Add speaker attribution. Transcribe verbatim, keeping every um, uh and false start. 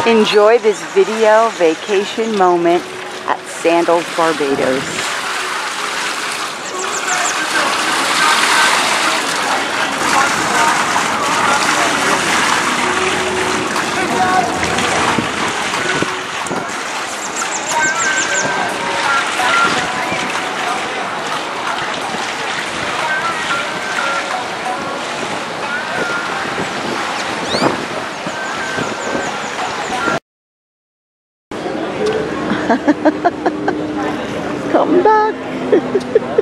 Speaker 1: Enjoy this video vacation moment at Sandals Barbados. Come back.